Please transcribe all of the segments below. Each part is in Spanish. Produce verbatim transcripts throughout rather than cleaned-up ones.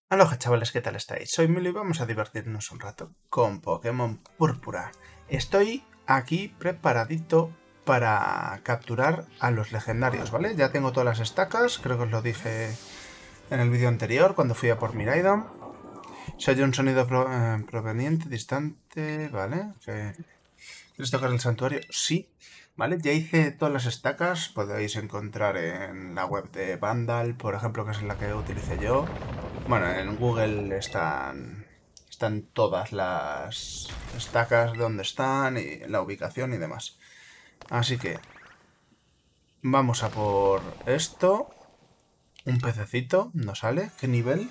Aloha chavales, ¿qué tal estáis? Soy Milo y vamos a divertirnos un rato con Pokémon Púrpura. Estoy aquí preparadito para capturar a los legendarios, ¿vale? Ya tengo todas las estacas, creo que os lo dije en el vídeo anterior cuando fui a por Miraidon. Se oye un sonido pro, eh, proveniente, distante, ¿vale? ¿Quieres tocar el santuario? Sí. ¿Vale? Ya hice todas las estacas, podéis encontrar en la web de Vandal, por ejemplo, que es la que utilicé yo. Bueno, en Google están, están todas las estacas, dónde están, y la ubicación y demás. Así que vamos a por esto. Un pececito, ¿no sale? ¿Qué nivel?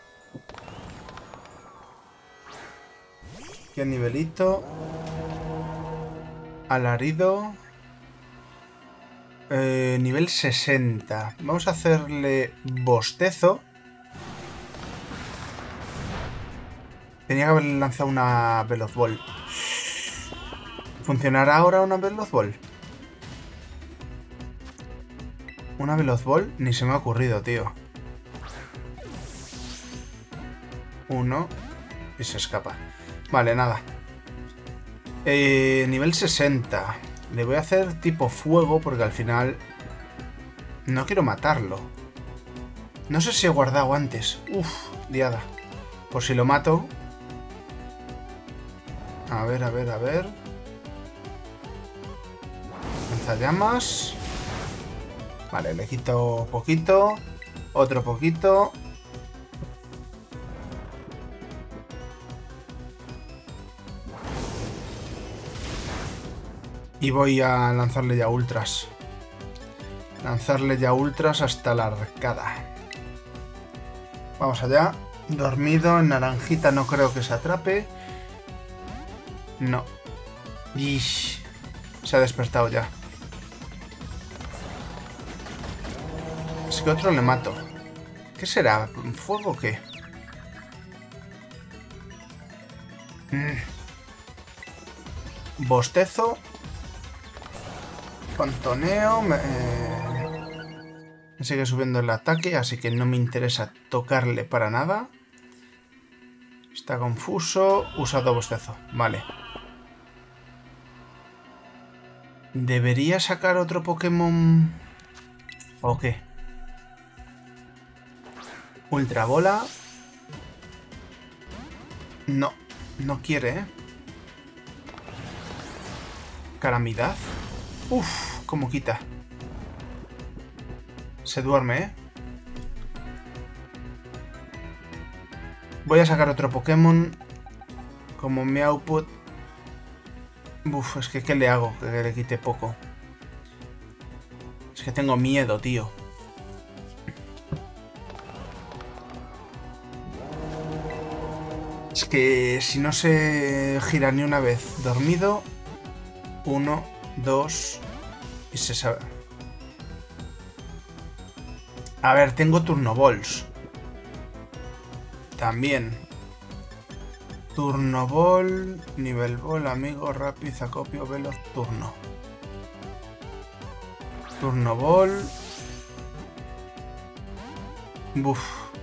¿Qué nivelito? Alarido. Eh, nivel sesenta. Vamos a hacerle bostezo. Tenía que haberle lanzado una Veloz Ball. ¿Funcionará ahora una Veloz Ball? Una Veloz Ball ni se me ha ocurrido, tío. Uno. Y se escapa. Vale, nada. Eh, nivel sesenta. Le voy a hacer tipo fuego porque al final no quiero matarlo. No sé si he guardado antes. Uf, liada. Por si lo mato. A ver, a ver, a ver. Lanzallamas. Vale, le quito poquito. Otro poquito. Y voy a lanzarle ya ultras. Lanzarle ya ultras hasta la arcada. Vamos allá. Dormido, en naranjita no creo que se atrape. No. Ish. Se ha despertado ya. Es que otro le mato. ¿Qué será? ¿Fuego o qué? Mm. Bostezo. Contoneo. Me, eh, me sigue subiendo el ataque, así que no me interesa tocarle para nada. Está confuso. Usado bostezo. Vale. ¿Debería sacar otro Pokémon? ¿O qué? Ultra bola. No. No quiere, ¿eh? Calamidad. Uf, cómo quita. Se duerme, ¿eh? Voy a sacar otro Pokémon. Como mi output. Uf, es que ¿qué le hago? Que le quite poco. Es que tengo miedo, tío. Es que si no se gira ni una vez dormido. Uno, dos. Y se sabe. A ver, tengo turno balls. También. Turno ball, nivel ball, amigo, rápido, acopio, veloz, turno. Turno ball. Buf.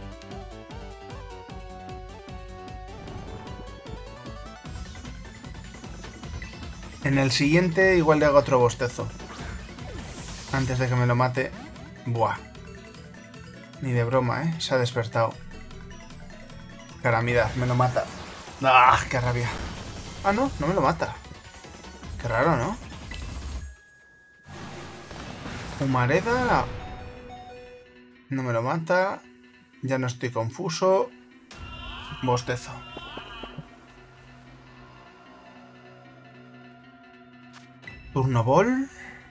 En el siguiente igual le hago otro bostezo. Antes de que me lo mate. Buah. Ni de broma, ¿eh? Se ha despertado. Calamidad, me lo mata. ¡Ah, qué rabia! Ah, no, no me lo mata. Qué raro, ¿no? Humareda. No me lo mata. Ya no estoy confuso. Bostezo. Turno ball.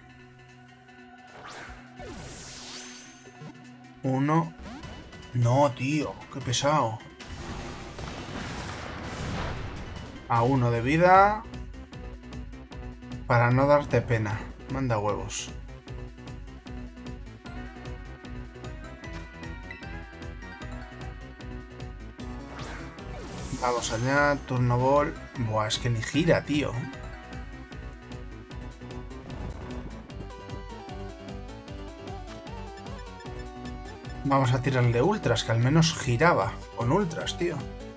Uno. No, tío. Qué pesado. A uno de vida. Para no darte pena. Manda huevos. Vamos allá. Turno ball. Buah, es que ni gira, tío. Vamos a tirarle ultras, que al menos giraba con ultras, tío.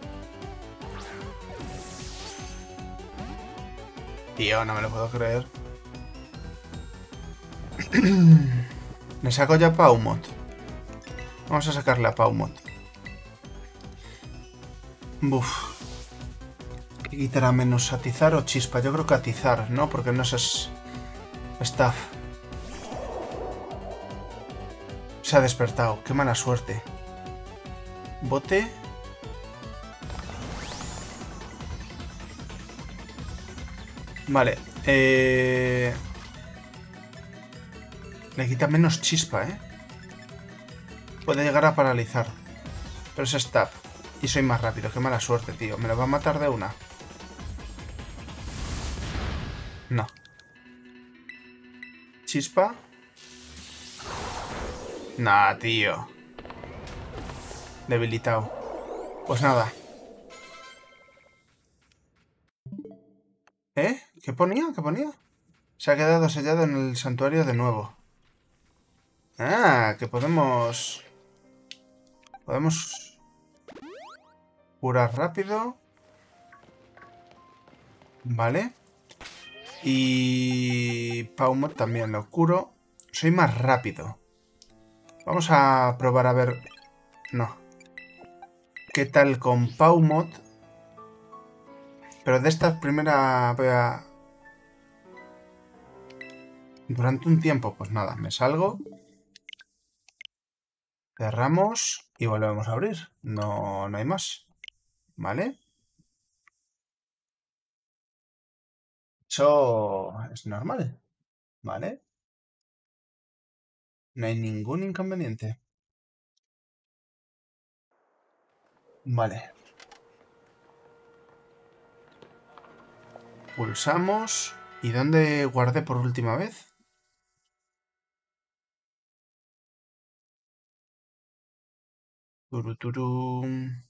Tío, no me lo puedo creer. Le saco ya a Paumot. Vamos a sacarle a Paumot. Buf. ¿Qué quitará menos? ¿Atizar o chispa? Yo creo que atizar, ¿no? Porque no es staff. Se ha despertado. Qué mala suerte. Bote. Vale. Eh... Le quita menos chispa, ¿eh? Puede llegar a paralizar. Pero es staff. Y soy más rápido. Qué mala suerte, tío. ¿Me lo va a matar de una? No. Chispa. Nah, tío. Debilitado. Pues nada. ¿Eh? ¿Qué ponía? ¿Qué ponía? Se ha quedado sellado en el santuario de nuevo. Ah, que podemos... Podemos... Curar rápido. Vale. Y... Paumot también lo curo. Soy más rápido. Vamos a probar a ver... No. ¿Qué tal con Paumot? Pero de esta primera voy a... Durante un tiempo, pues nada, me salgo. Cerramos y volvemos a abrir. No, no hay más. ¿Vale? Eso es normal. ¿Vale? No hay ningún inconveniente. Vale. Pulsamos. ¿Y dónde guardé por última vez? Turuturum.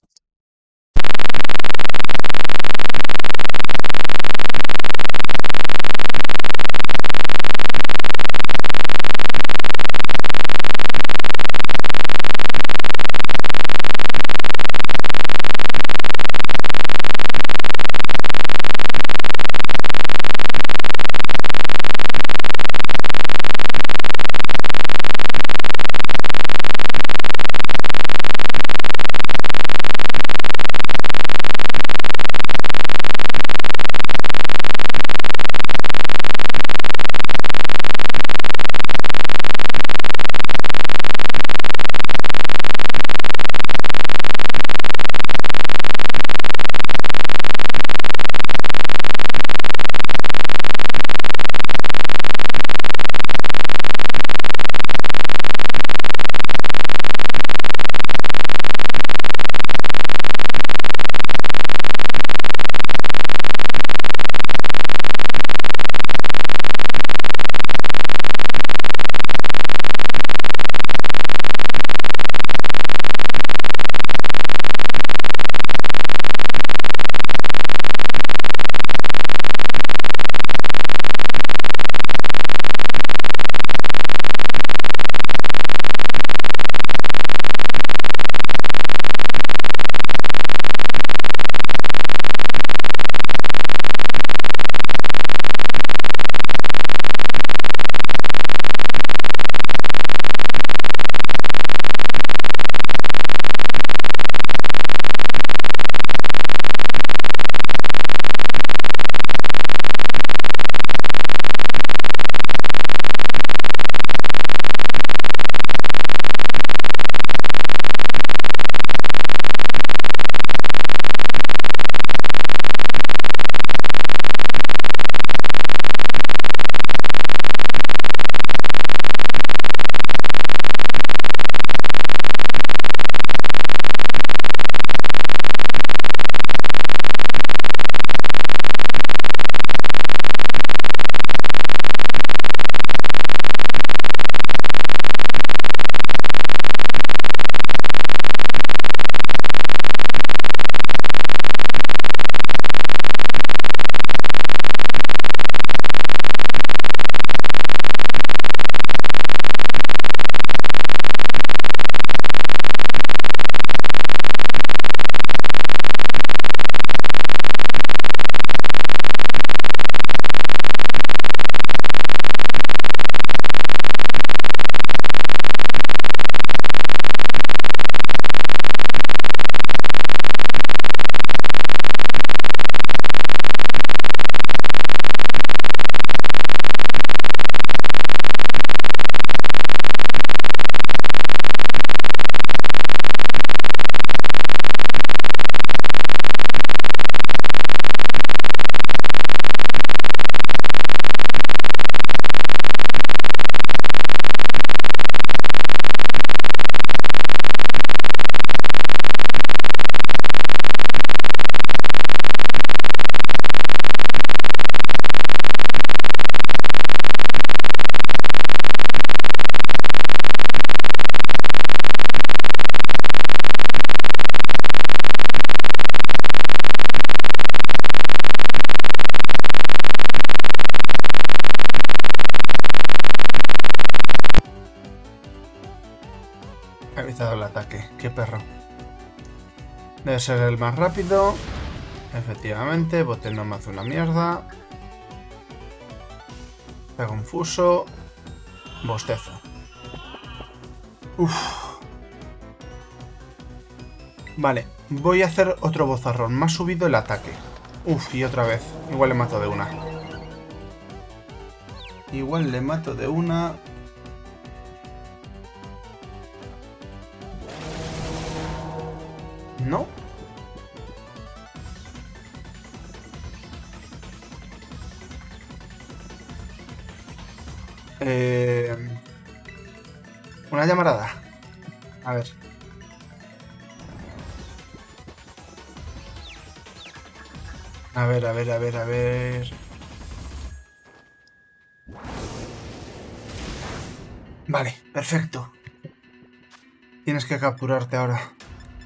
ralentizado el ataque. Qué perro. Debe ser el más rápido. Efectivamente, bote no me hace una mierda. Está confuso. Bostezo. Uf. Vale, voy a hacer otro bozarrón. Me ha subido el ataque. Uf, y otra vez. Igual le mato de una. Igual le mato de una. ¿No? Eh... Una llamarada. A ver. A ver, a ver, a ver, a ver... Vale, perfecto. Tienes que capturarte ahora.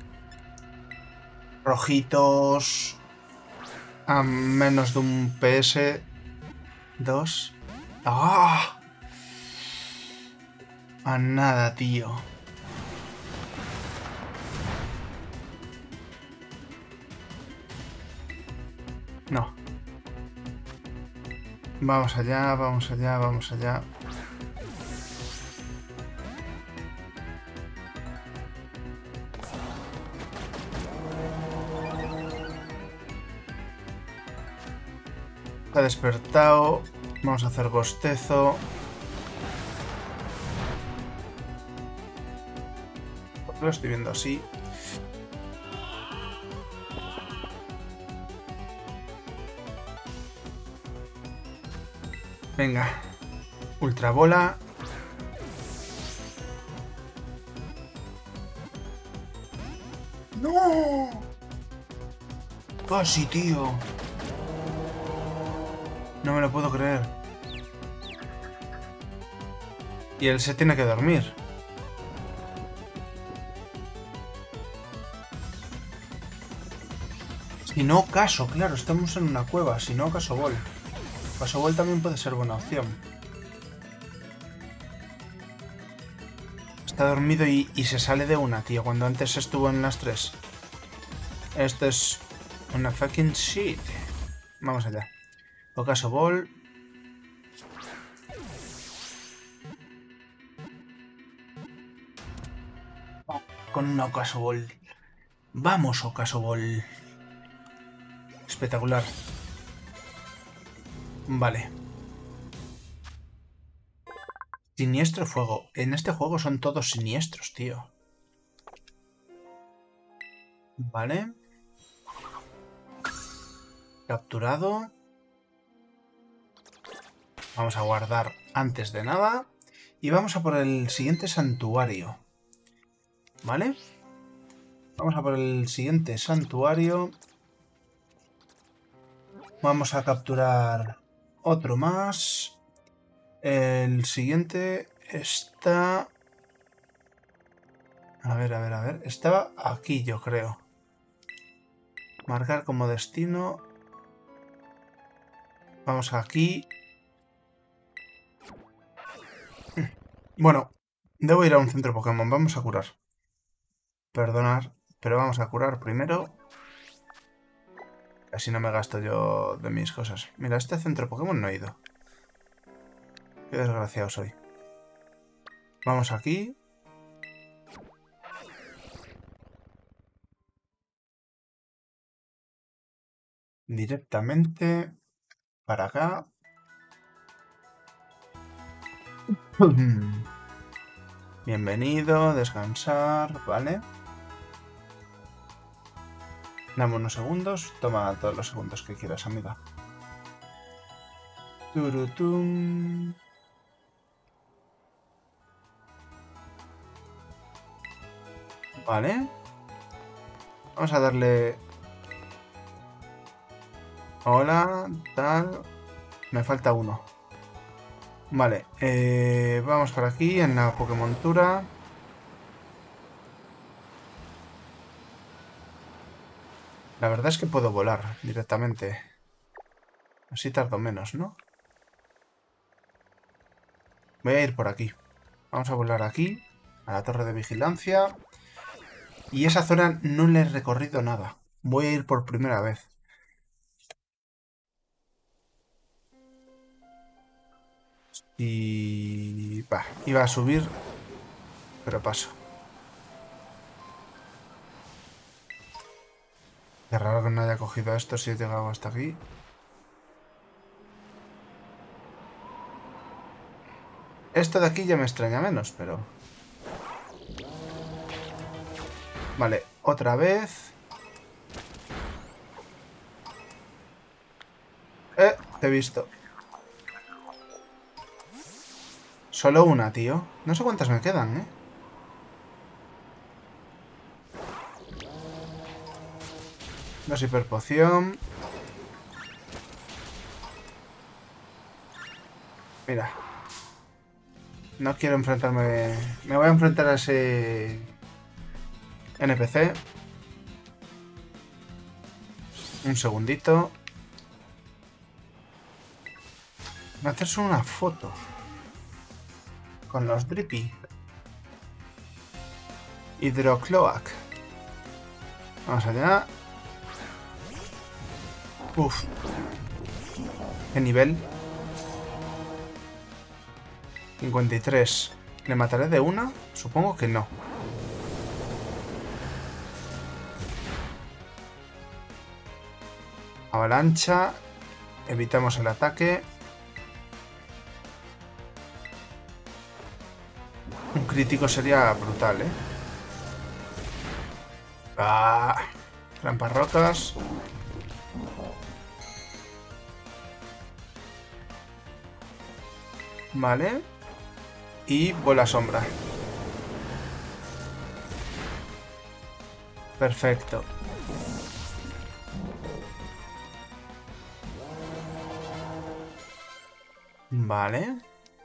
Rojitos... A menos de un P S... Dos... ¡Ah! A nada, tío. No. Vamos allá, vamos allá, vamos allá. Ha despertado. Vamos a hacer bostezo. Lo estoy viendo así. Venga. Ultra bola. ¡No! Casi, tío. No me lo puedo creer. Y él se tiene que dormir. Si no, caso, claro, estamos en una cueva. Si no, caso bol. Caso bol también puede ser buena opción. Está dormido y, y se sale de una, tío, cuando antes estuvo en las tres. Esto es una fucking shit. Vamos allá. Ocaso bol. Con un ocaso bol. Vamos, ocaso bol. Espectacular. Vale. Siniestro fuego. En este juego son todos siniestros, tío. Vale. Capturado. Vamos a guardar antes de nada. Y vamos a por el siguiente santuario. ¿Vale? Vamos a por el siguiente santuario. Vamos a capturar otro más. El siguiente está... A ver, a ver, a ver. Estaba aquí, yo creo. Marcar como destino. Vamos aquí. Bueno, debo ir a un centro Pokémon. Vamos a curar. Perdonad, pero vamos a curar primero. Así no me gasto yo de mis cosas. Mira, este centro Pokémon no he ido. Qué desgraciado soy. Vamos aquí. Directamente para acá. Bienvenido, descansar, ¿vale? Dame unos segundos. Toma todos los segundos que quieras, amiga. Turutum. Vale. Vamos a darle... Hola, tal... Me falta uno. Vale, eh, vamos por aquí en la Pokémontura. La verdad es que puedo volar directamente. Así tardo menos, ¿no? Voy a ir por aquí. Vamos a volar aquí. a la torre de vigilancia. Y esa zona no le he recorrido nada. Voy a ir por primera vez. Y... va, iba a subir, pero paso. Qué raro que no haya cogido esto si he llegado hasta aquí. Esto de aquí ya me extraña menos, pero... vale, otra vez. Eh, te he visto. Solo una, tío. No sé cuántas me quedan, ¿eh? Dos hiperpoción. Mira. No quiero enfrentarme... me voy a enfrentar a ese... N P C. Un segundito. Voy a hacerse una foto. Con los Drippy. Hidrocloak. Vamos allá. Uf. ¿Qué nivel? cincuenta y tres. ¿Le mataré de una? Supongo que no. Avalancha. Evitamos el ataque. Un crítico sería brutal, ¿eh? Ah, trampas rocas. Vale. Y bola sombra. Perfecto. Vale.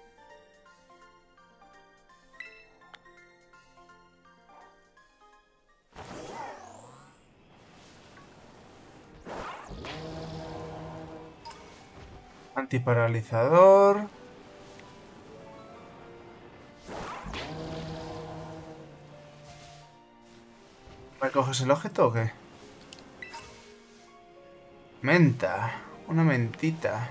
Antiparalizador. ¿Me coges el objeto o qué? Menta. Una mentita.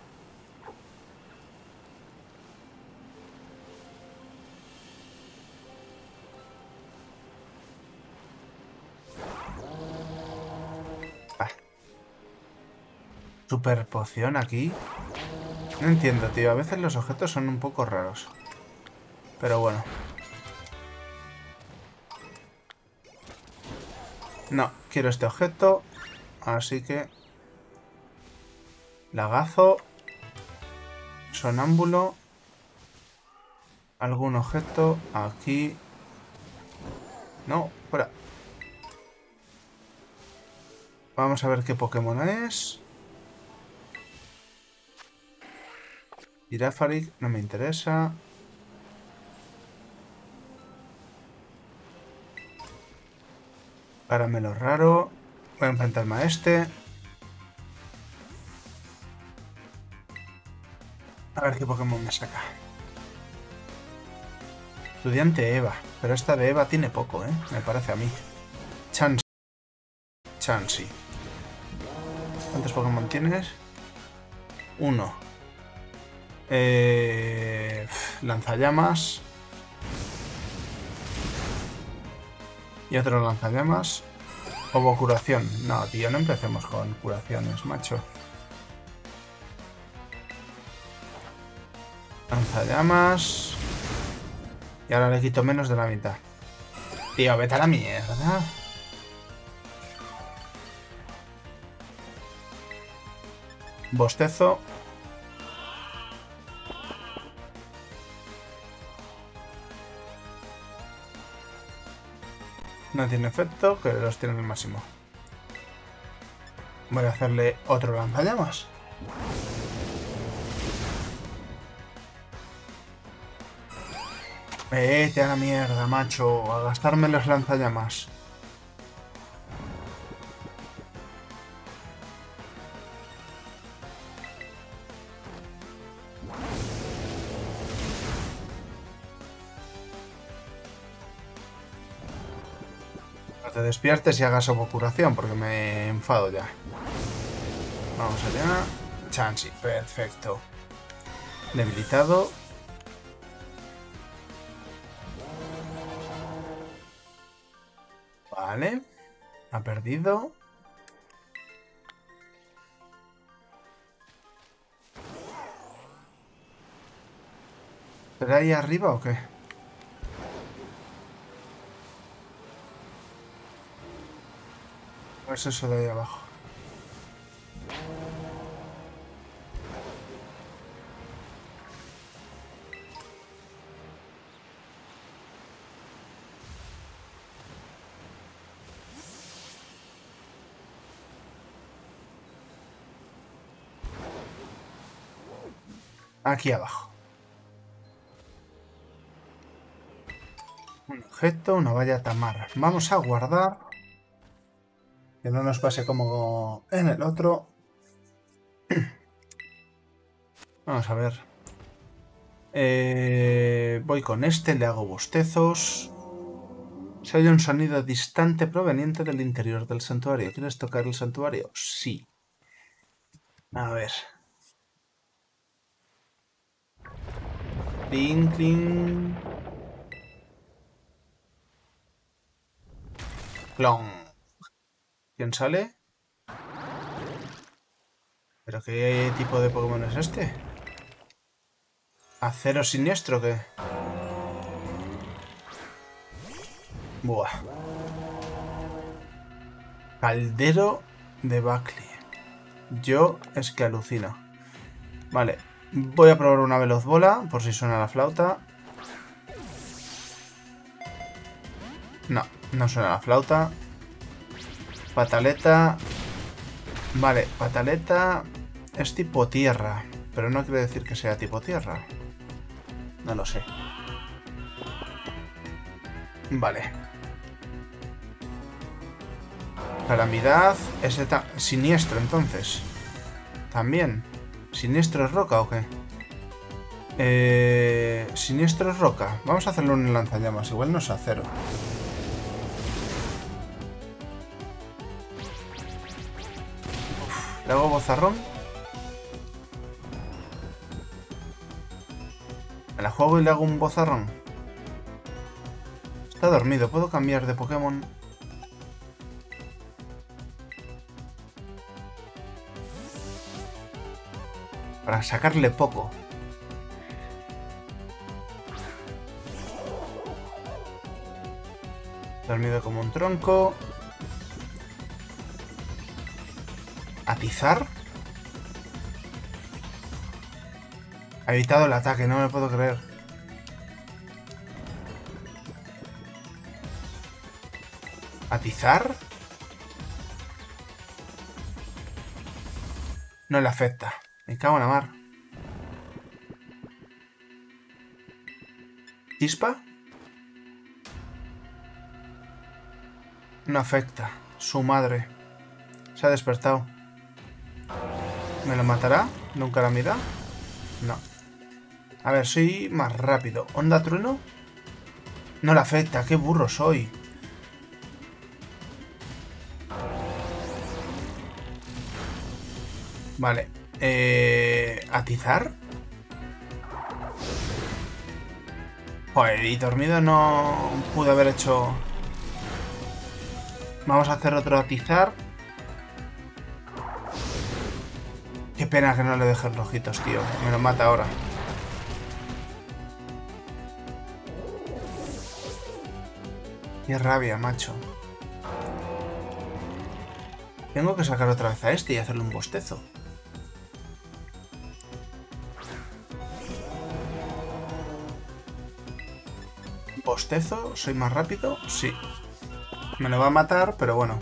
Ah. Super poción aquí. No entiendo, tío. A veces los objetos son un poco raros. Pero bueno. No, quiero este objeto. Así que... lagazo. Sonámbulo. Algún objeto. Aquí. No, fuera. Vamos a ver qué Pokémon es. Girafarig, no me interesa. Caramelo raro. Voy a enfrentarme a este. A ver qué Pokémon me saca. Estudiante Eva. Pero esta de Eva tiene poco, ¿eh? Me parece a mí. Chansey. Chansey. ¿Cuántos Pokémon tienes? Uno. Eh... Lanzallamas. Y otro lanzallamas. Obo curación. No, tío, no empecemos con curaciones, macho. Lanzallamas. Y ahora le quito menos de la mitad. Tío, vete a la mierda. Bostezo. No tiene efecto, que los tiene al máximo. Voy a hacerle otro lanzallamas. Vete a la mierda, macho. A gastarme los lanzallamas. te despiertes y hagas curación, porque me enfado ya. Vamos allá. Chansey, perfecto. Debilitado. Vale. Ha perdido. ¿Será ahí arriba o qué? ¿O es eso de ahí abajo? Aquí abajo. Un objeto, una valla tamar. Vamos a guardar. Que no nos pase como en el otro. Vamos a ver. Eh, voy con este, le hago bostezos. Se oye un sonido distante proveniente del interior del santuario. ¿Quieres tocar el santuario? Sí. A ver. Cling, cling. Clon. ¿Quién sale? ¿Pero qué tipo de Pokémon es este? ¿Acero siniestro qué? Buah. Caldero de Buckley. Yo es que alucino. Vale. Voy a probar una veloz bola, por si suena la flauta. No, no suena la flauta. Pataleta. Vale, pataleta es tipo tierra, pero no quiere decir que sea tipo tierra. No lo sé. Vale. Calamidad. Ese siniestro, entonces. También. ¿Siniestro es roca o qué? Eh, Siniestro es roca. Vamos a hacerlo en lanzallamas. Igual no es acero. Uf, le hago bozarrón. Me la juego y le hago un bozarrón. Está dormido. ¿Puedo cambiar de Pokémon? Para sacarle poco. Dormido como un tronco. ¿Atizar? Ha evitado el ataque, no me puedo creer. ¿Atizar? No le afecta. Me cago en la mar. ¿Chispa? No afecta. Su madre. Se ha despertado. ¿Me lo matará? ¿Nunca la mira? No. A ver, soy más rápido. ¿Onda trueno? No le afecta. ¡Qué burro soy! Vale. Eh, ¿Atizar? Joder, y dormido no pude haber hecho... Vamos a hacer otro atizar. Qué pena que no le dejes los ojitos, tío. Me lo mata ahora. Qué rabia, macho. Tengo que sacar otra vez a este y hacerle un bostezo. ¿Bostezo? ¿Soy más rápido? Sí. Me lo va a matar, pero bueno.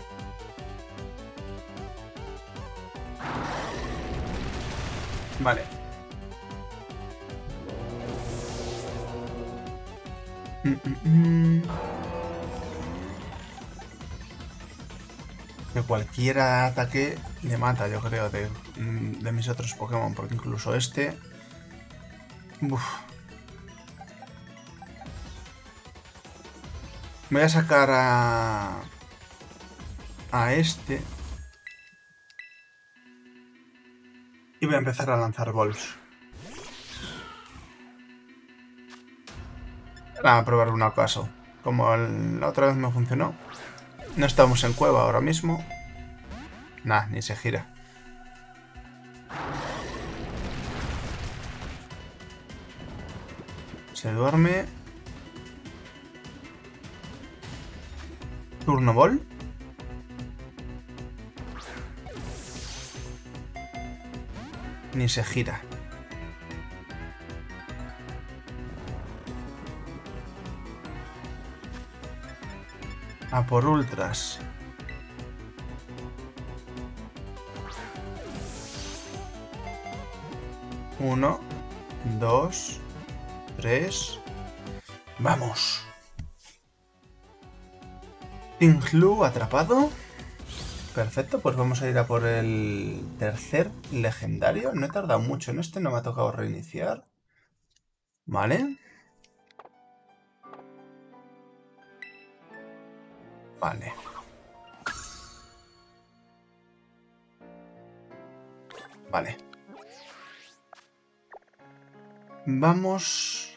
Vale. Mm, mm, mm. Que cualquier ataque le mata, yo creo, de, de mis otros Pokémon. Porque incluso este... Uf. Voy a sacar a... a este. Y voy a empezar a lanzar bols. A probar un acaso. Como el, la otra vez me funcionó. No estamos en cueva ahora mismo. Nah, ni se gira. Se duerme. Turno bol. Ni se gira. A por ultras. Uno, dos, tres. ¡Vamos! Tinglu atrapado. Perfecto, pues vamos a ir a por el tercer legendario. No he tardado mucho en este, no me ha tocado reiniciar. Vale. Vale. Vale. Vamos.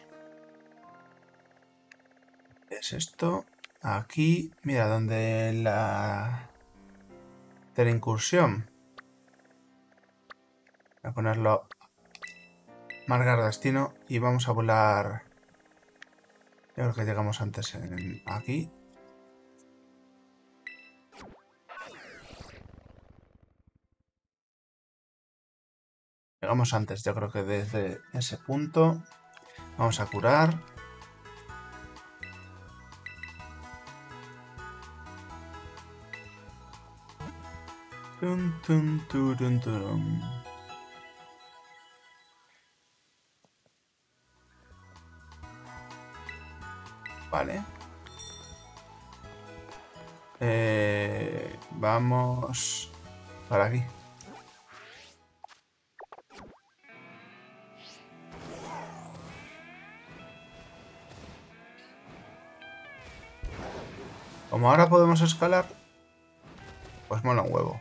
¿Qué es esto? Aquí, mira, donde la... de la incursión. Voy a ponerlo marcar destino y vamos a volar. Yo creo que llegamos antes en... aquí. Llegamos antes, yo creo que desde ese punto. Vamos a curar. Tun, tun, turun, turun. Vale. Eh, vamos para aquí. Como ahora podemos escalar, pues mola un huevo.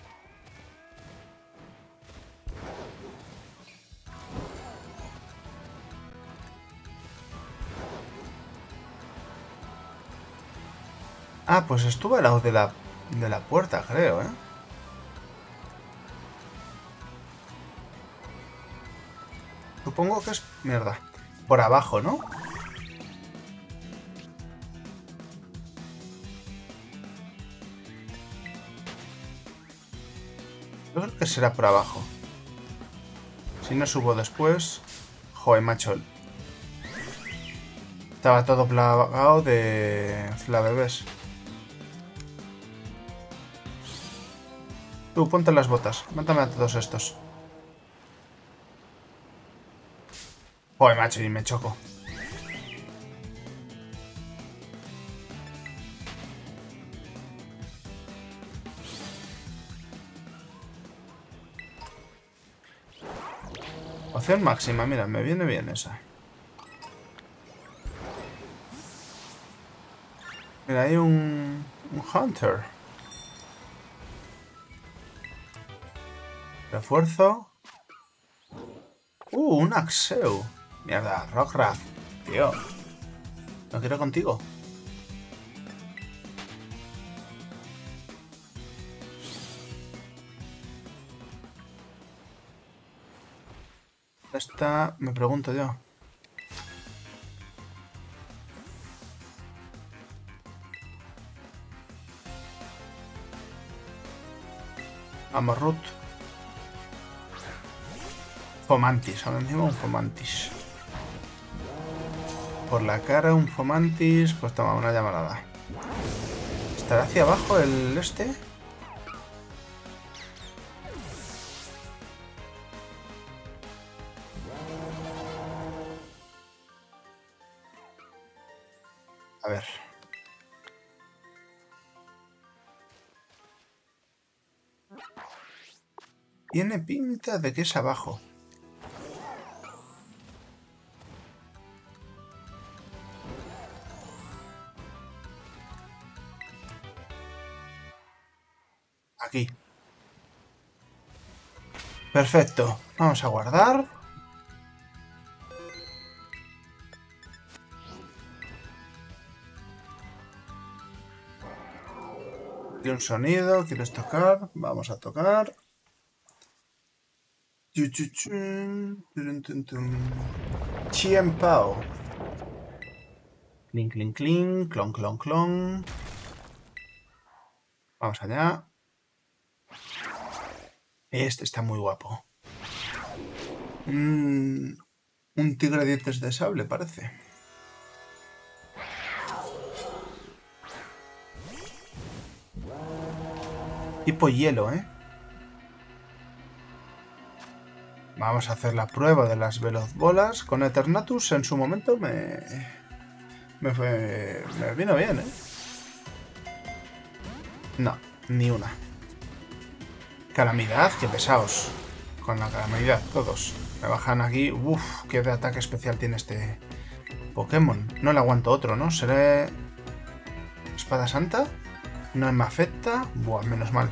Ah, pues estuvo al lado de la, de la puerta, creo, ¿eh? Supongo que es... mierda. Por abajo, ¿no? Yo creo que será por abajo. Si no subo después... Joder, macho. Estaba todo plagado de flavebés. Tú, ponte las botas. Mátame a todos estos. Joder, macho, y me choco. Opción máxima, mira, me viene bien esa. Mira, hay un... un Hunter. Refuerzo. Uh, un Axeu. Mierda, Rockcraft. Tío. No quiero contigo. Esta me pregunto yo. Amorrut. Fomantis, ahora encima un Fomantis. Por la cara un Fomantis, pues toma una llamarada. ¿Estará hacia abajo el este? A ver. Tiene pinta de que es abajo. Aquí. Perfecto. Vamos a guardar. Y un sonido. ¿Quieres tocar? Vamos a tocar. Chien Pao. Clink, clink, clink. Clon, clon, clon. Vamos allá. Este está muy guapo. Mm, un tigre de dientes de sable, parece. Tipo hielo, ¿eh? Vamos a hacer la prueba de las veloz bolas. Con Eternatus en su momento me... Me, fue, me vino bien, ¿eh? No, ni una. Calamidad, qué pesados. Con la calamidad, todos. Me bajan aquí. Uff, qué de ataque especial tiene este Pokémon. No le aguanto otro, ¿no? ¿Seré Espada Santa? No me afecta. Buah, menos mal.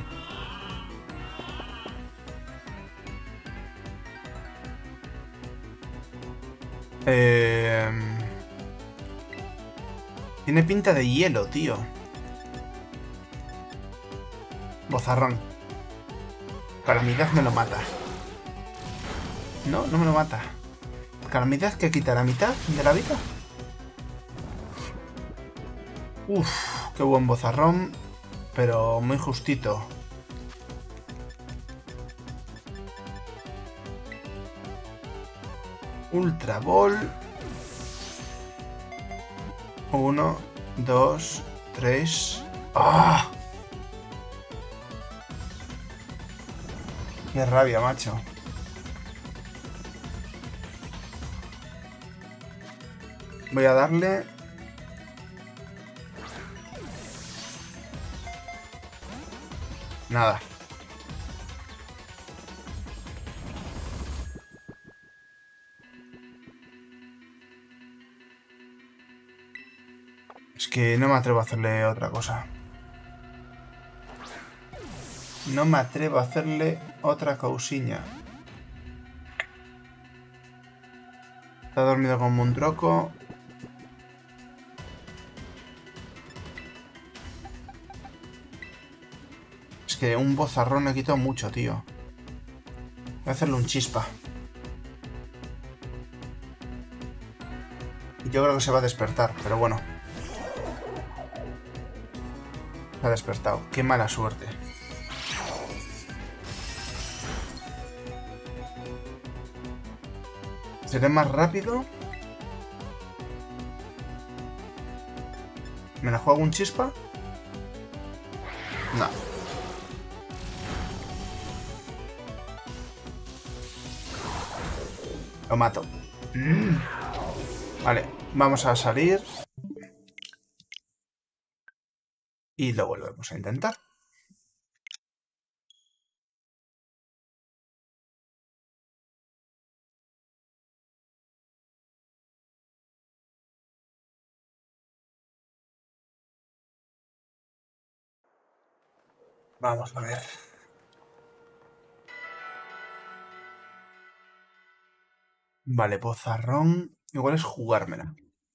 Eh... Tiene pinta de hielo, tío. Bozarrón. Calamidad me lo mata. No, no me lo mata. Calamidad que quita la mitad de la vida. Uf, qué buen bozarrón. Pero muy justito. Ultra Ball. Uno, dos, tres. ¡Ah! ¡Qué rabia, macho! Voy a darle... Nada. Es que no me atrevo a hacerle otra cosa. No me atrevo a hacerle otra cousiña. Está dormido como un troco. Es que un bozarrón le quitado mucho, tío. Voy a hacerle un chispa. Y yo creo que se va a despertar, pero bueno. Se ha despertado. Qué mala suerte. ¿Seré más rápido? ¿Me la juego un chispa? No. Lo mato. Mm. Vale, vamos a salir. Y lo volvemos a intentar. Vamos a ver. Vale, bozarrón. Igual es jugármela.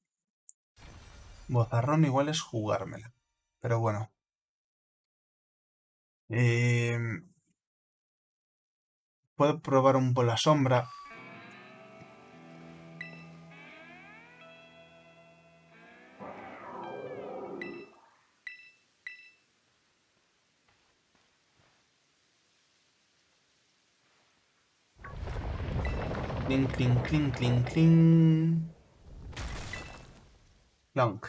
Bozarrón igual es jugármela. Pero bueno. Eh... Puedo probar un bola sombra. Cling, cling, cling, cling, cling. Clonk.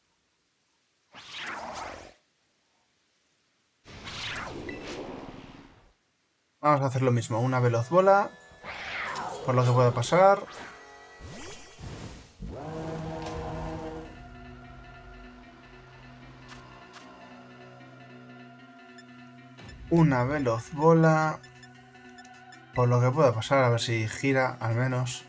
Vamos a hacer lo mismo. Una veloz bola. Por lo que pueda pasar. Una veloz bola. Por lo que pueda pasar. A ver si gira al menos.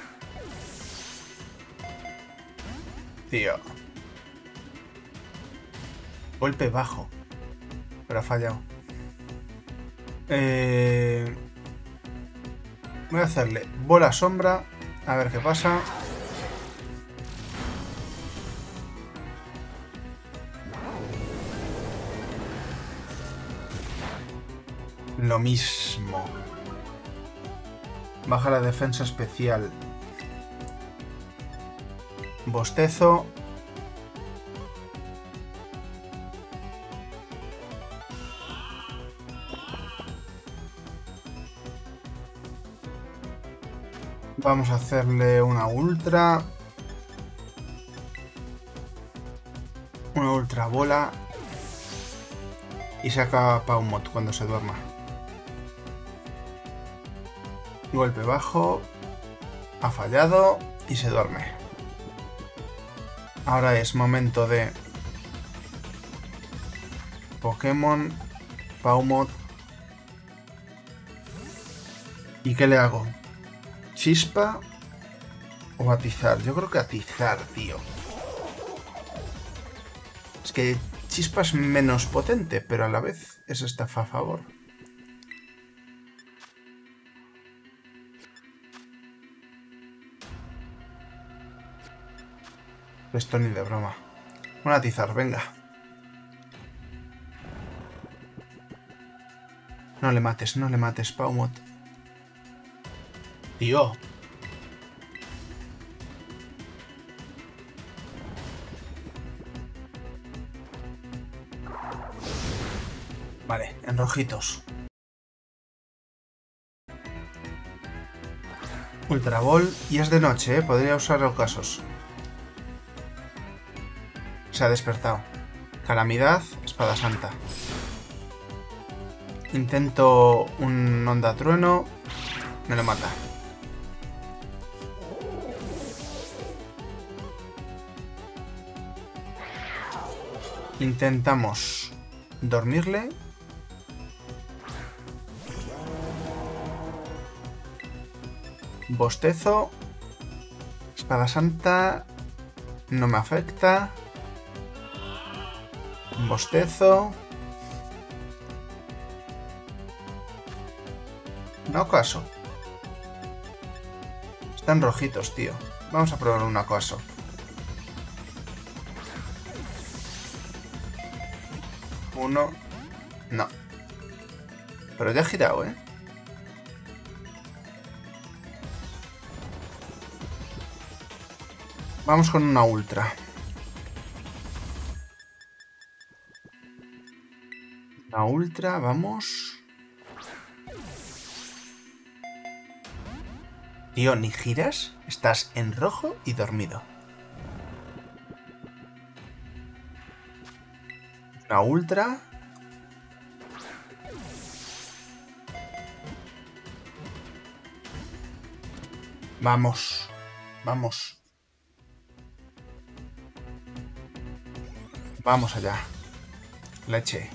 Tío. Golpe bajo. Pero ha fallado. Eh... Voy a hacerle bola sombra. A ver qué pasa. Lo mismo. Baja la defensa especial. Bostezo. Vamos a hacerle una ultra. Una ultra bola. Y saca Paumot cuando se duerma. Golpe bajo. Ha fallado. Y se duerme. Ahora es momento de Pokémon Paumot. ¿Y qué le hago? ¿Chispa o atizar? Yo creo que atizar, tío. Es que Chispa es menos potente, pero a la vez es estafa a favor. Esto ni de broma. Un atizar, venga. No le mates, no le mates, Paumot. Tío. Vale, en rojitos. Ultra Ball. Y es de noche, ¿eh? Podría usar ocasos. Se ha despertado. Calamidad, Espada Santa. Intento un Onda Trueno. Me lo mata. Intentamos dormirle. Bostezo. Espada Santa. No me afecta. Bostezo. No caso. Están rojitos, tío. Vamos a probar un acaso. Uno. No. Pero ya ha girado, ¿eh? Vamos con una ultra. Una ultra, vamos. Tío, ¿ni giras? Estás en rojo y dormido. Una ultra. Vamos. Vamos. Vamos allá. Leche.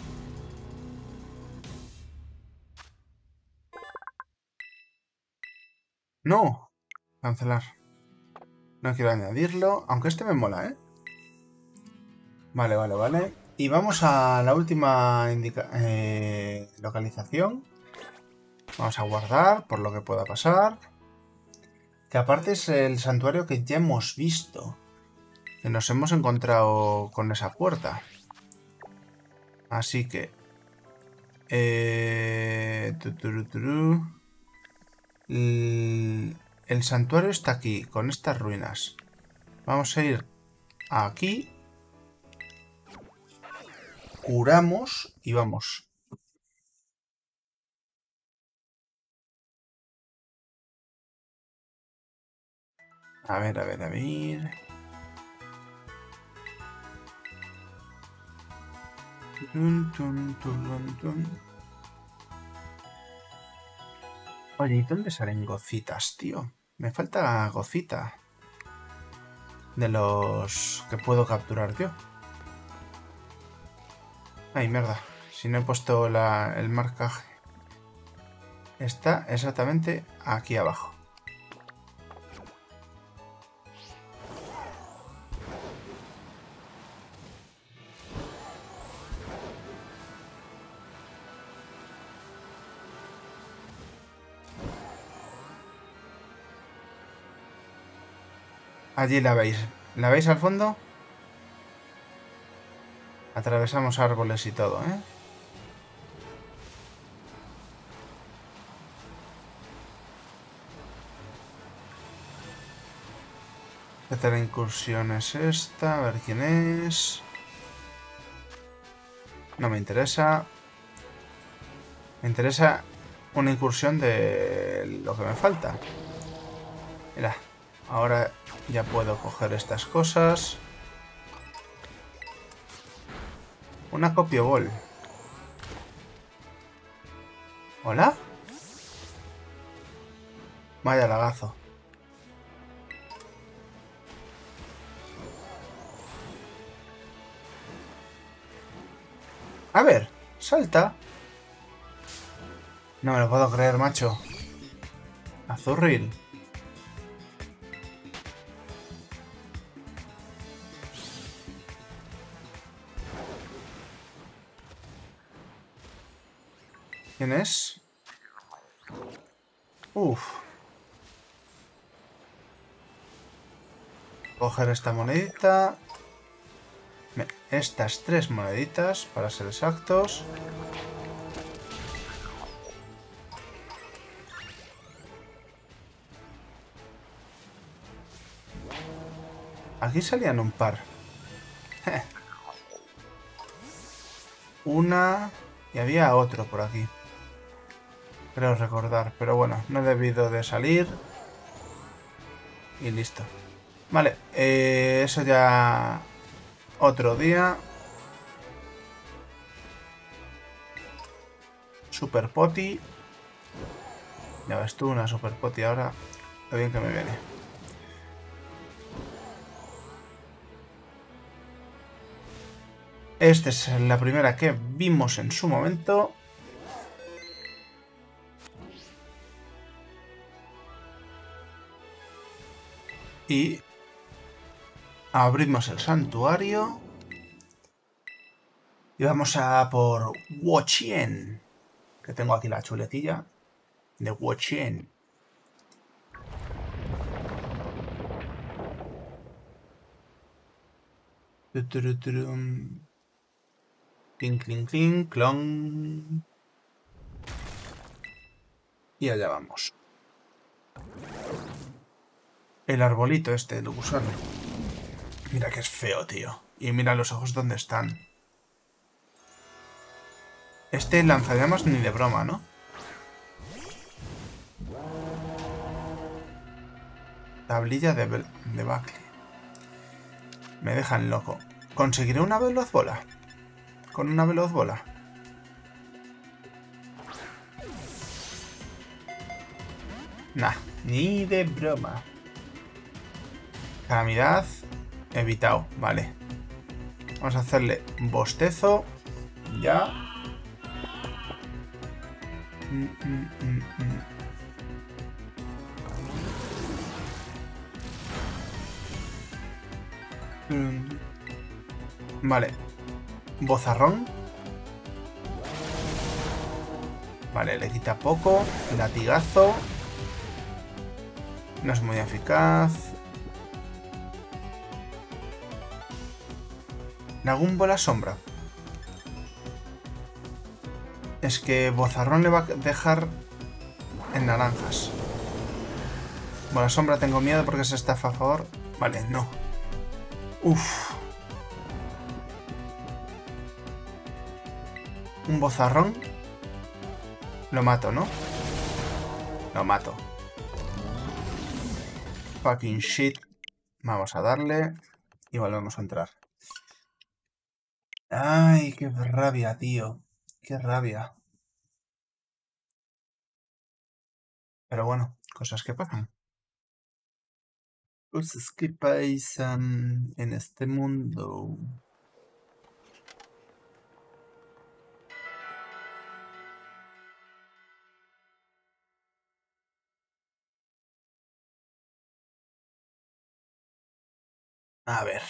No. Cancelar. No quiero añadirlo. Aunque este me mola, ¿eh? Vale, vale, vale. Y vamos a la última indica eh, localización. Vamos a guardar por lo que pueda pasar. Que aparte es el santuario que ya hemos visto. Que nos hemos encontrado con esa puerta. Así que... Eh, tuturu, turu. El, el santuario está aquí, con estas ruinas. Vamos a ir aquí. Curamos y vamos. A ver, a ver, a ver. Tun, tun, tun, tun. Oye, ¿y dónde salen gocitas, tío? Me falta gocita. De los que puedo capturar yo. Ay, mierda. Si no he puesto la, el marcaje. Está exactamente aquí abajo. Allí la veis. ¿La veis al fondo? Atravesamos árboles y todo, ¿eh? Tercera incursión es esta. A ver quién es. No me interesa. Me interesa una incursión de lo que me falta. Mira, ahora ya puedo coger estas cosas. Una copio ball. ¿Hola? Vaya lagazo. A ver, salta. No me lo puedo creer, macho. Azurril. ¿Quién es? Uf. Coger esta monedita. Estas tres moneditas, para ser exactos. Aquí salían un par. Una... Y había otro por aquí. Creo recordar. Pero bueno, no he debido de salir. Y listo. Vale, eh, eso ya... Otro día. Super Poti. Ya ves tú, una Super Poti ahora. Lo bien que me viene. Esta es la primera que vimos en su momento. Y abrimos el santuario. Y vamos a por Wo-Chien. Que tengo aquí la chuletilla de Wo-Chien. Cling, cling, cling, clon. Y allá vamos. El arbolito este, el gusano. Mira que es feo, tío. Y mira los ojos donde están. Este lanzallamas ni de broma, ¿no? Tablilla de, de Buckley. Me dejan loco. ¿Conseguiré una veloz bola? Con una veloz bola. Nah, ni de broma. Calamidad. Evitado, vale. Vamos a hacerle bostezo. Ya. Mm, mm, mm, mm. Mm. Vale. Bozarrón. Vale, le quita poco. Latigazo. No es muy eficaz. Nagún bola sombra. Es que Bozarrón le va a dejar en naranjas. Bola sombra tengo miedo porque se está a favor. Vale, no. Uf. Un Bozarrón. Lo mato, ¿no? Lo mato. Fucking shit. Vamos a darle. Y volvemos a entrar. Ay, qué rabia, tío. Qué rabia. Pero bueno, cosas que pasan. Cosas que pasan en este mundo. A ver.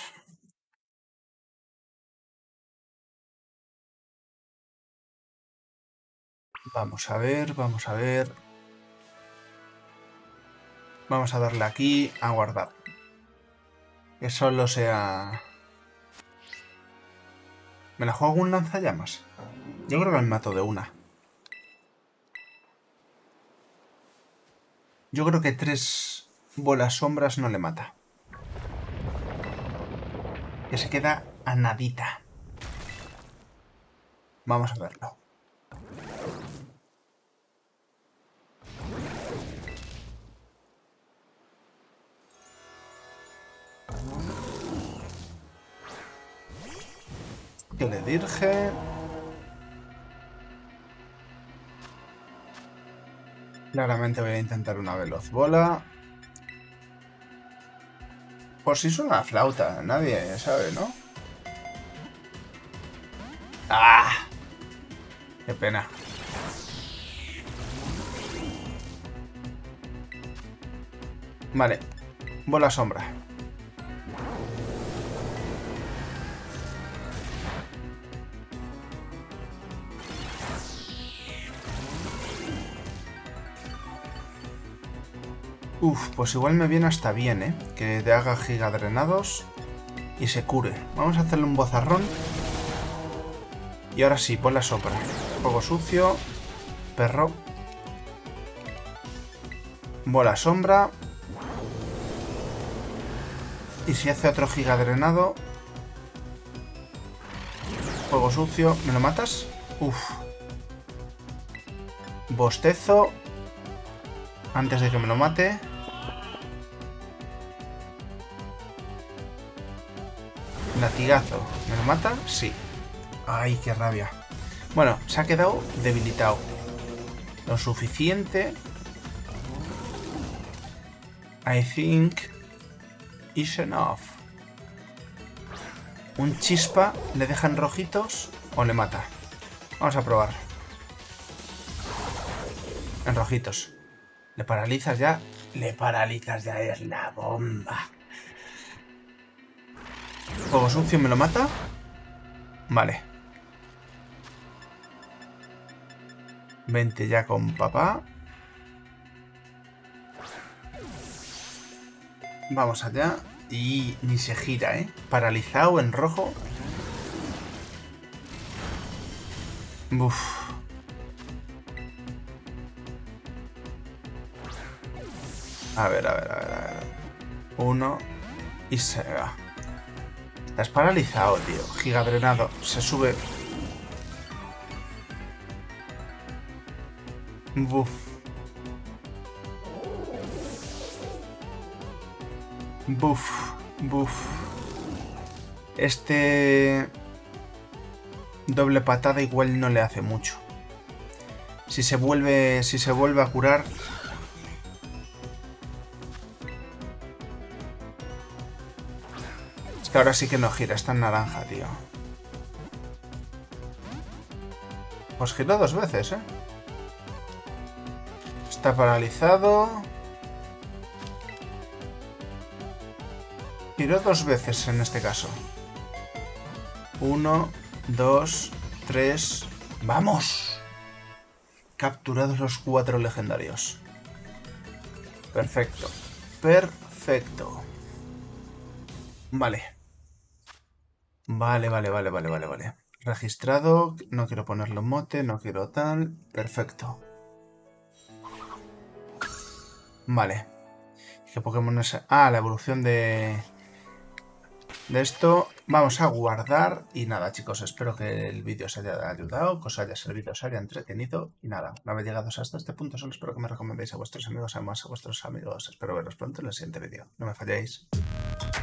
Vamos a ver, vamos a ver. Vamos a darle aquí a guardar. Que solo sea... ¿Me la juego un lanzallamas? Yo creo que me mato de una. Yo creo que tres bolas sombras no le mata. Que se queda a nadita. Vamos a verlo. Que le dirige. Claramente voy a intentar una veloz bola. Por si suena la flauta, nadie sabe, ¿no? ¡Ah! ¡Qué pena! Vale, bola sombra. Uf, pues igual me viene hasta bien, ¿eh? Que te haga gigadrenados y se cure. Vamos a hacerle un bozarrón. Y ahora sí, bola sombra. Fuego sucio. Perro. Bola sombra. Y si hace otro gigadrenado. Fuego sucio. ¿Me lo matas? Uf. Bostezo. Antes de que me lo mate. Latigazo. ¿Me lo mata? Sí. Ay, qué rabia. Bueno, se ha quedado debilitado. Lo suficiente. I think is enough. Un chispa le dejan rojitos o le mata. Vamos a probar. En rojitos. Le paralizas ya. Le paralizas ya, es la bomba. Fuego sucio, ¿me lo mata? Vale. Vente ya con papá. Vamos allá. Y ni se gira, ¿eh? Paralizado en rojo. Uf. A ver, a ver, a ver, a ver. Uno. Y se va. Estás paralizado, tío. Gigadrenado. Se sube. Buf. Buf. Buf. Este... doble patada igual no le hace mucho. Si se vuelve... Si se vuelve a curar... Es que ahora sí que no gira. Está en naranja, tío. Pues giró dos veces, ¿eh? Está paralizado. Giró dos veces en este caso. Uno, dos, tres... ¡Vamos! Capturados los cuatro legendarios. Perfecto. Perfecto. Vale. Vale, vale, vale, vale, vale, vale. Registrado. No quiero ponerlo en mote, no quiero tal. Perfecto. Vale. ¿Qué Pokémon es? Ah, la evolución de... de esto. Vamos a guardar. Y nada, chicos, espero que el vídeo os haya ayudado, que os haya servido, os haya entretenido. Y nada, una vez llegados hasta este punto, solo espero que me recomendéis a vuestros amigos, además a vuestros amigos. Espero veros pronto en el siguiente vídeo. No me falléis.